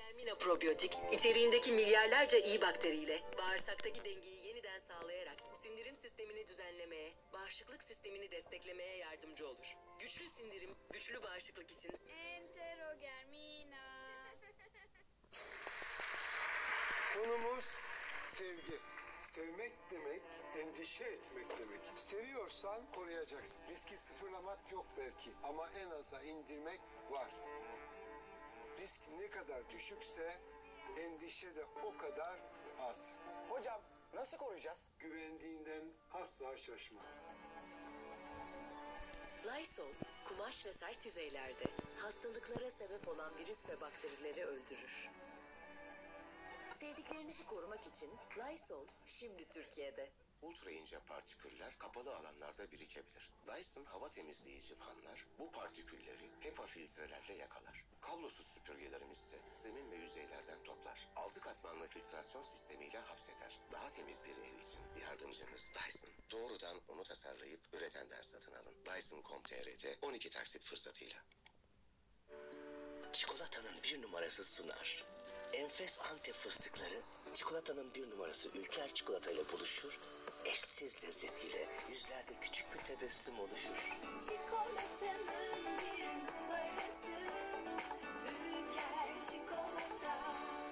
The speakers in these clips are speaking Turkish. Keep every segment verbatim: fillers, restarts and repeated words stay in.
Termina probiyotik, içeriğindeki milyarlarca iyi bakteriyle bağırsaktaki dengeyi yeniden sağlayarak sindirim sistemini düzenlemeye, bağışıklık sistemini desteklemeye yardımcı olur. Güçlü sindirim, güçlü bağışıklık için. Enterogermina. Konumuz sevgi. Sevmek demek, endişe etmek demek. Seviyorsan koruyacaksın. Riski sıfırlamak yok belki ama en aza indirmek var. Risk ne kadar düşükse endişe de o kadar az. Hocam nasıl koruyacağız? Güvendiğinden asla şaşma. Lysol, kumaş ve sert yüzeylerde hastalıklara sebep olan virüs ve bakterileri öldürür. Sevdiklerinizi korumak için Lysol şimdi Türkiye'de. Ultra ince partiküller kapalı alanlarda birikebilir. Dyson hava temizleyici fanlar bu partikülleri HEPA filtrelerle yakalar. Kablosuz süpürgelerimiz ise zemin ve yüzeylerden toplar. Altı katmanlı filtrasyon sistemiyle hapseder. Daha temiz bir ev için yardımcımız Dyson. Doğrudan onu tasarlayıp üretenden satın alın. Dyson nokta com nokta tr'de on iki taksit fırsatıyla. Çikolatanın bir numarası Sunar. Enfes Antep fıstıkları, çikolatanın bir numarası Ülker çikolatayla buluşur, eşsiz lezzetiyle yüzlerde küçük bir tebessüm oluşur. Çikolatanın bir numarası Ülker çikolata.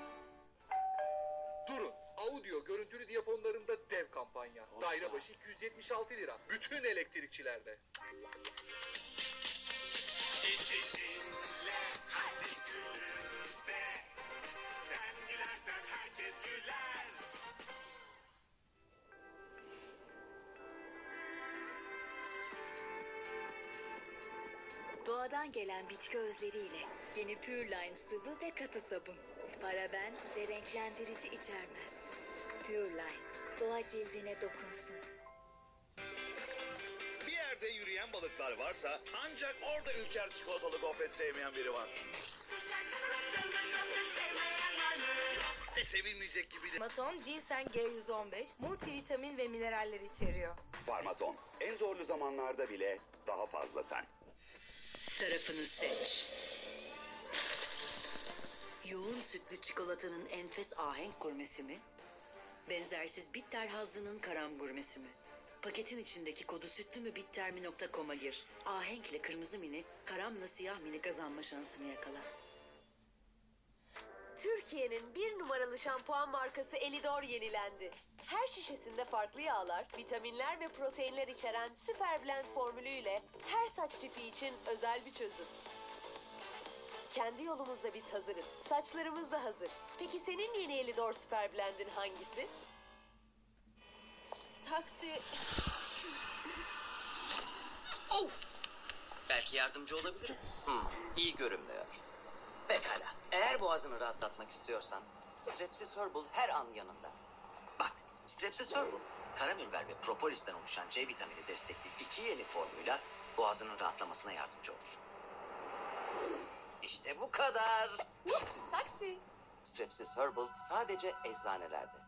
Durun. Audio görüntülü diyafonlarında dev kampanya. Daire başı iki yüz yetmiş altı lira. Bütün elektrikçilerde. Hadi gülümse. Sen gülersen herkes güler. Doğadan gelen bitki özleriyle yeni Pure Line sıvı ve katı sabun. Paraben ve renklendirici içermez. Pure Line, doğa cildine dokunsun. Bir yerde yürüyen balıklar varsa ancak orada Ülker çikolatalı gofret sevmeyen biri var. Sevinmeyecek gibi de. Farmaton ginseng G yüz on beş multivitamin ve mineraller içeriyor. Farmaton en zorlu zamanlarda bile daha fazla sen. Tarafını seç. Yoğun sütlü çikolatanın enfes ahenk gurmesi mi? Benzersiz bitter hazzının karam gurmesi mi? Paketin içindeki kodu sütlü mü bittermi nokta com'a gir. Ahenkle kırmızı mini, karamla siyah mini kazanma şansını yakala. Türkiye'nin bir numaralı şampuan markası Elidor yenilendi. Her şişesinde farklı yağlar, vitaminler ve proteinler içeren Süper Blend formülüyle her saç tipi için özel bir çözüm. Kendi yolumuzda biz hazırız. Saçlarımız da hazır. Peki senin yeni Elidor Süper Blend'in hangisi? Taksi. Oh! Belki yardımcı olabilirim. Hmm, iyi görünmüyor. Pekala. Eğer boğazını rahatlatmak istiyorsan Strepsis Herbal her an yanında. Bak, Strepsis Herbal, karamülver ve propolisten oluşan C vitamini destekli iki yeni formuyla boğazının rahatlamasına yardımcı olur. İşte bu kadar. Taksi. Strepsis Herbal sadece eczanelerde.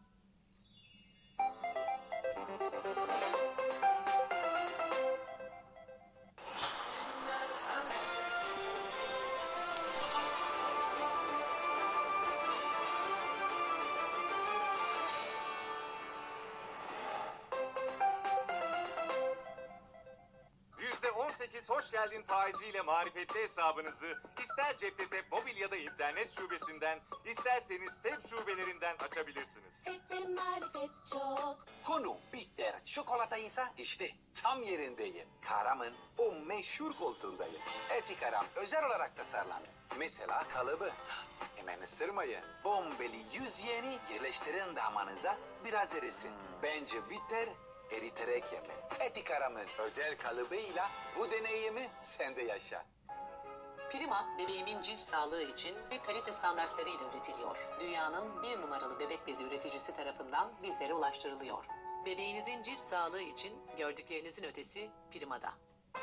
yüzde on sekiz hoş geldin faiziyle marifetli hesabınızı ister cepte tep mobil ya da internet şubesinden isterseniz tep şubelerinden açabilirsiniz. Tepte marifet çok. Konu bitter çikolataysa işte tam yerindeyim. Karam'ın o meşhur koltuğundayım. Eti Karam özel olarak tasarlandı. Mesela kalıbı. Hemen ısırmayın. Bombeli yüzeyeni yerleştirin damağınıza biraz erisin. Bence bitter eriterek yemin. Eti Karam'ın özel kalıbıyla bu deneyimi sen de yaşa. Prima, bebeğimin cilt sağlığı için ve kalite standartlarıyla üretiliyor. Dünyanın bir numaralı bebek bezi üreticisi tarafından bizlere ulaştırılıyor. Bebeğinizin cilt sağlığı için gördüklerinizin ötesi Prima'da.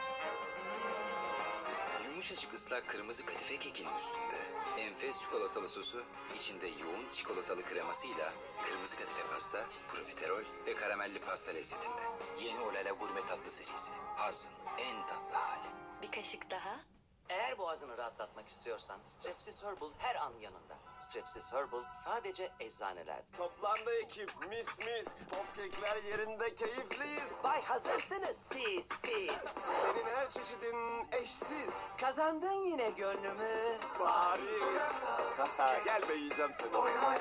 Yumuşacık ıslak kırmızı kadife kekinin üstünde enfes çikolatalı sosu, içinde yoğun çikolatalı kremasıyla kırmızı kadife pasta, profiterol ve karamelli pasta lezzetinde. Yeni Olala Gurme tatlı serisi. Haz'ın en tatlı hali. Bir kaşık daha. Eğer boğazını rahatlatmak istiyorsan Strepsis Herbal her an yanında. Strepsis Herbal sadece eczanelerde. Toplandı ekip mis mis. Popkekler yerinde keyifliyiz. Vay hazırsınız siz siz. Senin her çeşidin eşsiz. Kazandın yine gönlümü. Bari. Gel be yiyeceğim seni.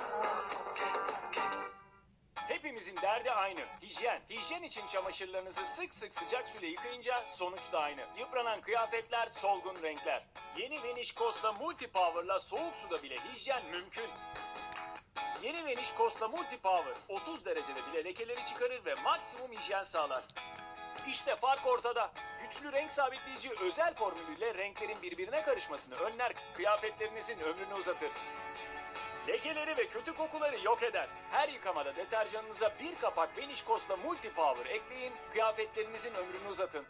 Hepimizin derdi aynı. Hijyen. Hijyen için çamaşırlarınızı sık sık sıcak suyla yıkayınca sonuç da aynı. Yıpranan kıyafetler, solgun renkler. Yeni Vanish Costa Multi Power'la soğuk suda bile hijyen mümkün. Yeni Vanish Costa Multi Power otuz derecede bile lekeleri çıkarır ve maksimum hijyen sağlar. İşte fark ortada. Güçlü renk sabitleyici özel formülüyle renklerin birbirine karışmasını önler, kıyafetlerinizin ömrünü uzatır. Lekeleri ve kötü kokuları yok eder. Her yıkamada deterjanınıza bir kapak Vanish Costa Multi Power ekleyin, kıyafetlerinizin ömrünü uzatın.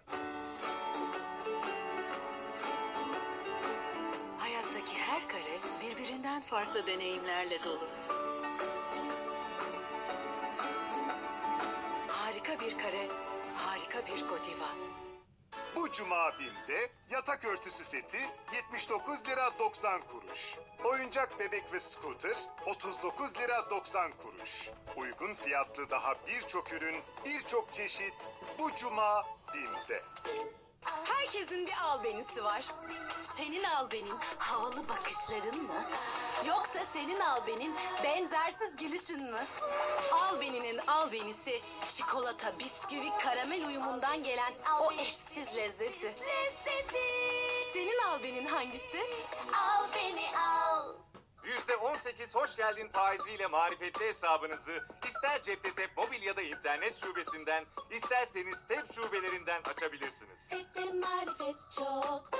Hayattaki her kare birbirinden farklı deneyimlerle dolu. Harika bir kare, harika bir Godiva. Bu cuma BİM'de yatak örtüsü seti yetmiş dokuz lira doksan kuruş. Oyuncak bebek ve scooter otuz dokuz lira doksan kuruş. Uygun fiyatlı daha birçok ürün, birçok çeşit bu cuma BİM'de. Herkesin bir albenisi var. Senin albenin havalı bakışların mı? Yoksa senin albenin benzersiz gülüşün mü? Albeninin albenisi çikolata, bisküvi, karamel uyumundan gelen o eşsiz lezzeti. Lezzeti. Senin albenin hangisi? Al beni al. yüzde on sekiz hoş geldin faiziyle marifetli hesabınızı ister cepte tep mobil ya da internet şubesinden isterseniz tep şubelerinden açabilirsiniz. Cepte marifet çok.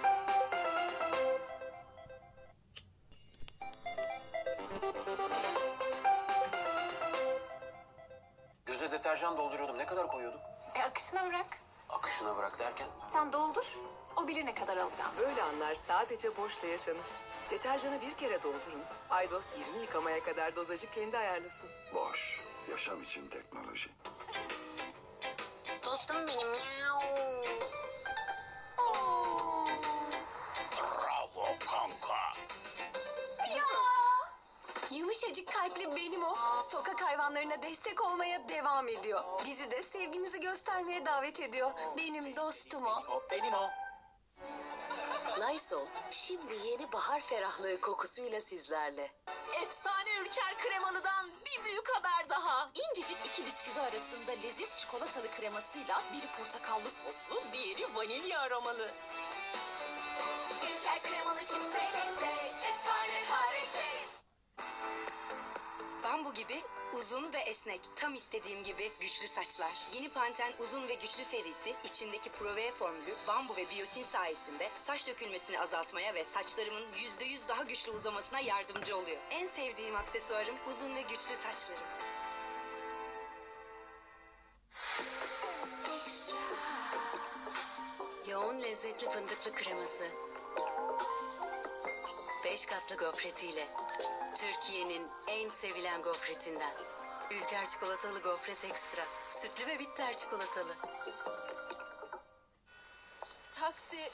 Göze deterjan dolduruyordum. Ne kadar koyuyorduk? E akışına bırak. Akışına bırak derken? Sen doldur. O bilir ne kadar alacağım. Böyle anlar sadece boşla yaşanır. Deterjanı bir kere doldurun. Aydos yirmi yıkamaya kadar dozajı kendi ayarlasın. Boş. Yaşam için teknoloji. Dostum benim. Bravo kanka. Ya. Yumuşacık kalpli benim o. Sokak hayvanlarına destek olmaya devam ediyor. Bizi de sevgimizi göstermeye davet ediyor. Benim dostum o. O benim o. Lysol şimdi yeni bahar ferahlığı kokusuyla sizlerle. Efsane Ülker kremalıdan bir büyük haber daha. İncecik iki bisküvi arasında leziz çikolatalı kremasıyla biri portakallı soslu, diğeri vanilya aromalı. Ülker kremalı çifte lezzet. Efsane hareket. Bambu gibi uzun ve esnek, tam istediğim gibi güçlü saçlar. Yeni Panten uzun ve güçlü serisi içindeki Provea formülü bambu ve biyotin sayesinde saç dökülmesini azaltmaya ve saçlarımın yüzde yüz daha güçlü uzamasına yardımcı oluyor. En sevdiğim aksesuarım uzun ve güçlü saçlarım. Yoğun lezzetli fındıklı kreması. Beş katlı gofretiyle. Türkiye'nin en sevilen gofretinden. Ülker çikolatalı gofret ekstra. Sütlü ve bitter çikolatalı. Taksi.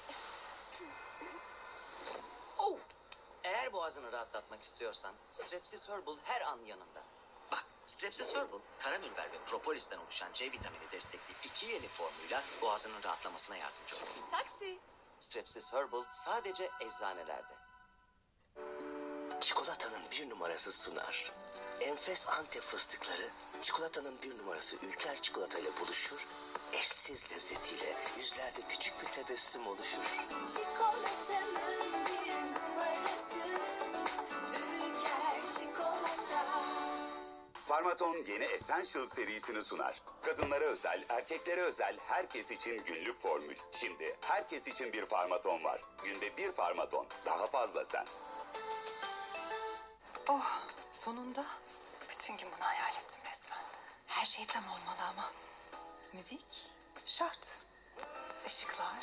Oh! Eğer boğazını rahatlatmak istiyorsan Strepsis Herbal her an yanında. Bak, Strepsis Herbal, karamülver ve propolisten oluşan C vitamini destekli iki yeni formuyla boğazının rahatlamasına yardımcı olur. Taksi. Strepsis Herbal sadece eczanelerde. Çikolatanın bir numarası Sınar. Enfes Antep fıstıkları çikolatanın bir numarası Ülker çikolatayla buluşur. Eşsiz lezzetiyle yüzlerde küçük bir tebessüm oluşur. Çikolatanın bir numarası. Ülker çikolata. Farmaton yeni Essential serisini sunar. Kadınlara özel, erkeklere özel, herkes için günlük formül. Şimdi herkes için bir Farmaton var. Günde bir Farmaton. Daha fazla sen. Oh, sonunda. Bütün gün bunu hayal ettim resmen. Her şey tam olmalı ama. Müzik şart. Işıklar.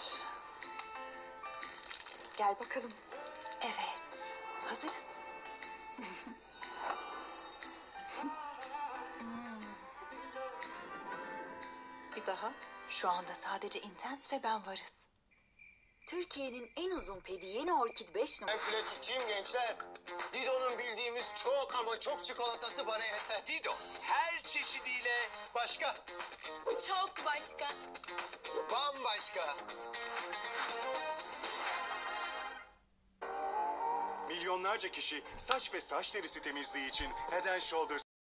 Gel bakalım. Evet, hazırız. Hmm. Bir daha. Şu anda sadece Intense ve ben varız. Türkiye'nin en uzun pedi yeni Orkid beş numara. Ben klasikçiyim gençler. Dido'nun bildiğimiz çok ama çok çikolatası bana yeter. Dido her çeşidiyle Başka. Çok başka. Bambaşka. Milyonlarca kişi saç ve saç derisi temizliği için Head and Shoulders